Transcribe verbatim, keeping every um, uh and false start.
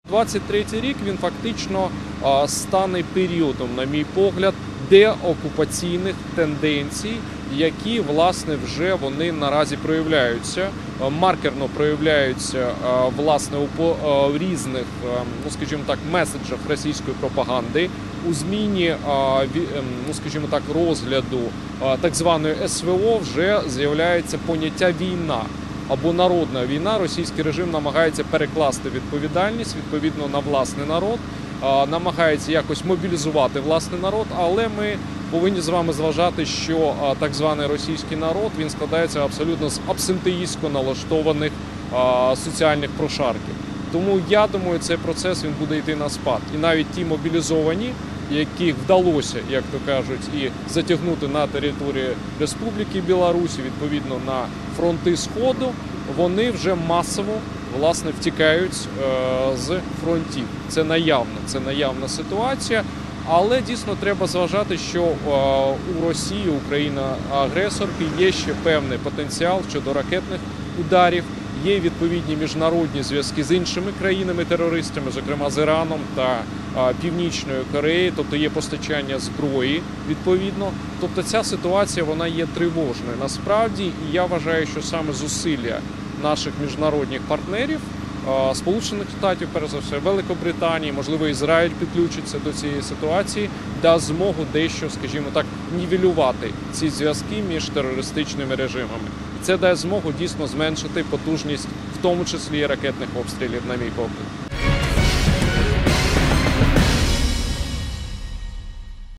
двадцять третій рік він фактично а, стане періодом, на мій погляд, деокупаційних тенденцій, які, власне, вже вони наразі проявляються, маркерно проявляються, власне, у різних, ну, скажімо так, меседжах російської пропаганди, у зміні, ну, скажімо так, розгляду так званої ес ве о вже з'являється поняття війна або народна війна. Російський режим намагається перекласти відповідальність відповідно на власний народ, намагається якось мобілізувати власний народ, але ми повинні з вами зважати, що так званий російський народ, він складається абсолютно з абсентеїстсько налаштованих соціальних прошарків. Тому, я думаю, цей процес він буде йти на спад. І навіть ті мобілізовані, яких вдалося, як то кажуть, і затягнути на території Республіки Білорусь, відповідно на фронти Сходу, вони вже масово, власне, втікають з фронтів. Це наявна, це наявна ситуація. Але дійсно треба зважати, що у Росії, Україна-агресорки, є ще певний потенціал щодо ракетних ударів, є відповідні міжнародні зв'язки з іншими країнами-терористами, зокрема з Іраном та Північною Кореєю, тобто є постачання зброї відповідно. Тобто ця ситуація вона є тривожною насправді, і я вважаю, що саме зусилля наших міжнародних партнерів, Сполучених Штатів, перш за все, Великобританії, можливо, Ізраїль підключиться до цієї ситуації, дасть змогу дещо, скажімо так, нівелювати ці зв'язки між терористичними режимами. Це дасть змогу дійсно зменшити потужність, в тому числі і ракетних обстрілів, на мій погляд.